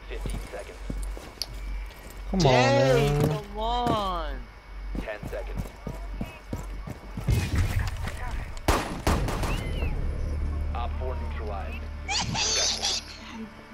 15 seconds. Come on, Dang, man. come on. 10 seconds. Op 4 neutralized. 2 seconds.